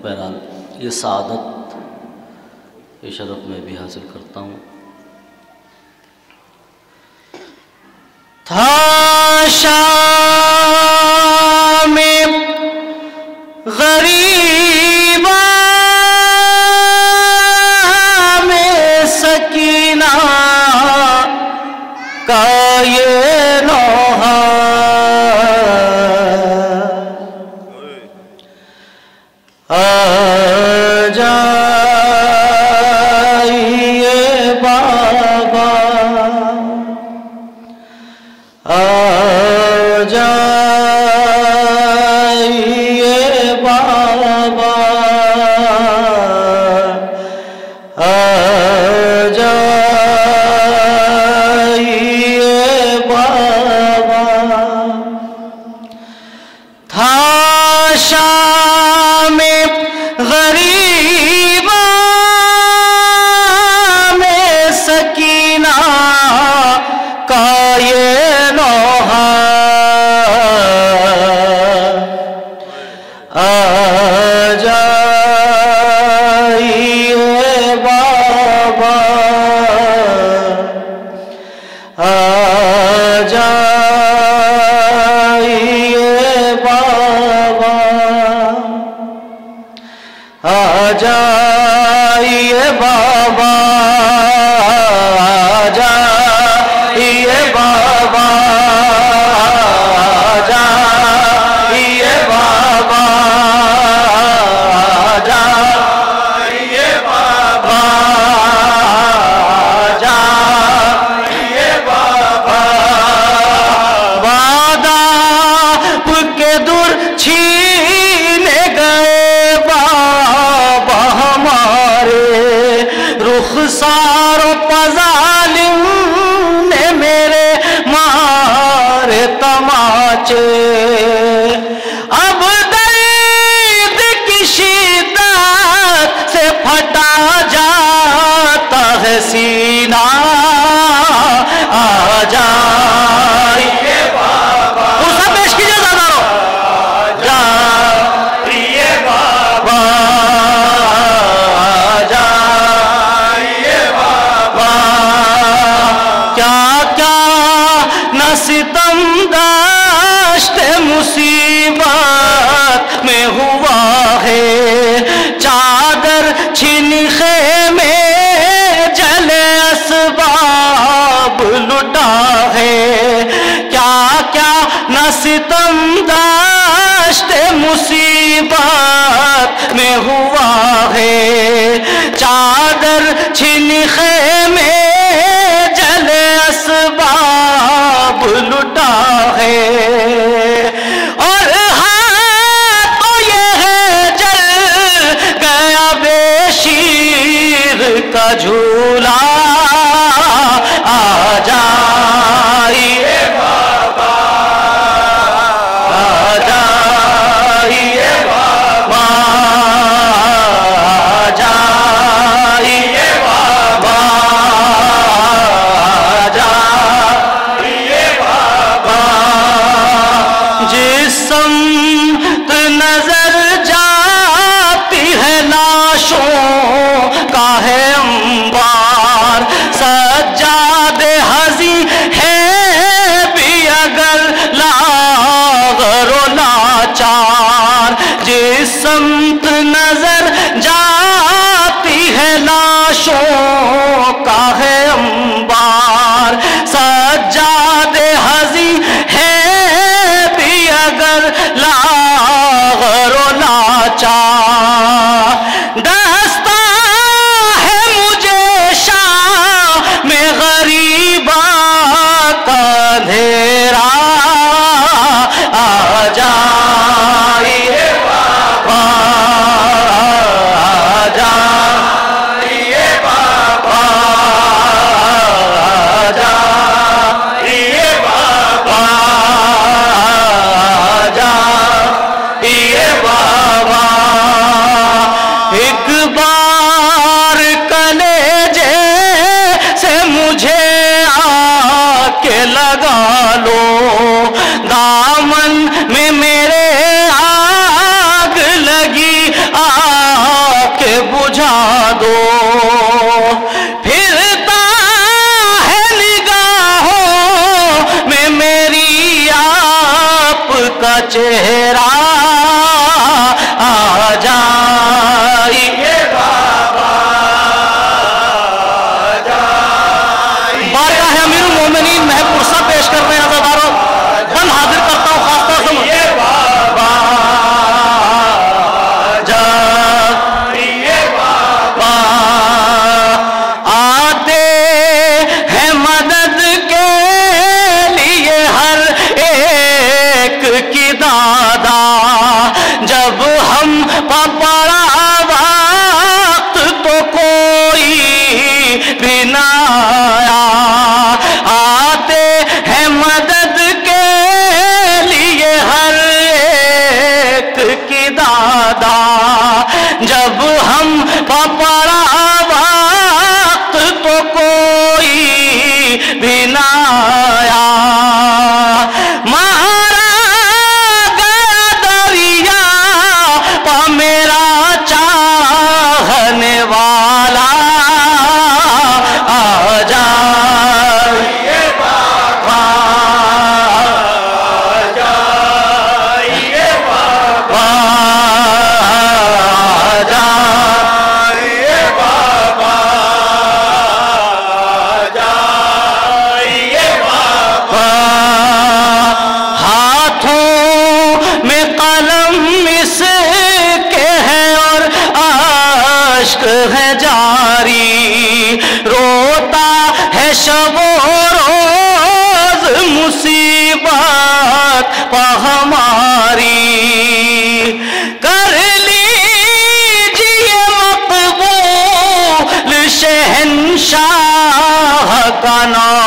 بہرحال یہ سعادت یہ شرف میں بھی حاصل کرتا ہوں. تھا شام غریباں میں سکینہ کا یہ نوحہ آ جائیے بابا آ جائیے بابا آ جائیے بابا. تھا شام غریباں میں سکینہ کا یہ نوحہ آ جائیے بابا آ جائیے بابا آ جائیے بابا آ جائیے بابا آ جائیے بابا آ جائیے بابا آ جائیے بابا. وعدہ کے دور چھینے گئے بابا ہمارے رخسار و ظالم نے میرے مارے تماچے. اب درد کی شدت سے پھٹا جاتا ہے سینہ آ جائیے بابا. اسے پیش کیجیے زیادہ رو. آ جائیے بابا آ جائیے بابا. کیا کیا نہ ستم داشت مصیبت میں ہوا ہے. چادر چھینی خیمے جلے اسباب لٹا ہے. کیا کیا نہ ستم داشت مصیبت میں ہوا ہے. چادر چھینی خیمے جلے اسباب لٹا ہے. اور ہاں تو یہ ہے جل گیا بے شیر کا جھولا آ جائیے بابا آ جائیے بابا آ جائیے بابا آ جائیے بابا. جس سمت نظر جاتی ہے لاشوں کا ہے انبار. سجاد حزی ہے بھی اگر لاغر و لاچار. جس سمت نظر جاتی ہے لاشوں کا ہے انبار. سجاد حزی ہے بھی اگر لاغر و لاچار. دستہ ہے مجھے شام میں غریباں کا اندھیرا آ جائیے بابا آ جائیے بابا آ جائیے بابا آ جائیے بابا. ایک بار کلیجے سے مجھے آ کے لگا لو. دامن میں میرے آگ لگی दो। फिरता है निगाहों में मेरी आपका चेहरा, आ जाइए बाबा, बारगाह अमीरुल मोमिनीन महपुरसा पेश कर रहे हैं अज़ादारों। बंद हाजिर करता हूँ खास तौर से बाबा, जाइए बाबा। आते हैं मदद के लिए हर एक की दादा, जब हम पड़ा वक्त तो कोई भी ना आया। आते हैं मदद के लिए हर एक की दादा, जब हम पड़ा वक्त तो कोई भी ना आया। मारा गया दरिया पा मेरा चाहने वाला, आ जाइए बाबा, जाइए बाबा, जाइए बाबा, जाइए बाबा। हाथों में कलम इसके है और आश्क है जारी, रोता है शबो रोज मुसीबत पा हमारी। कर लीजिए मकबूल शहंशाह का नाम,